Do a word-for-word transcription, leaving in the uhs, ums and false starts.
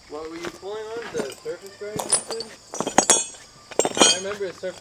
What were you pulling on? The surface bearing? I remember a surface